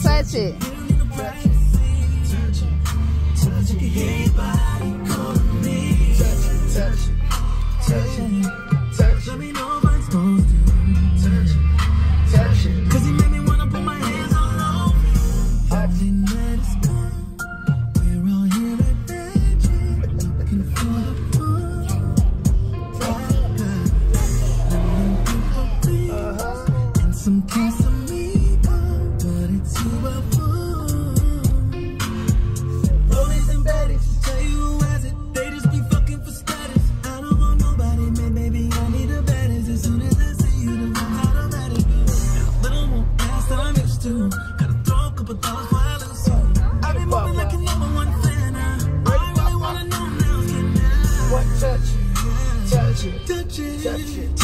Touch it. Let me know if I'm supposed to touch it. Cause he made me wanna put my hands all over you. Everything that is gone. We're all here at Magic, looking for the fun. And some case of me, but it's you I want. Rollies and baddies, tell you who has it. They just be fucking for status. I don't want nobody, man, baby, I need a baddest. As soon as I see you, the vibe's automatic. And a little more ass than I'm used to. Gotta throw a couple dollars while I lose you. I've been moving like a #1 fan now. I really wanna know now, can I? What touch it? Touch it. Touch it. Touch it.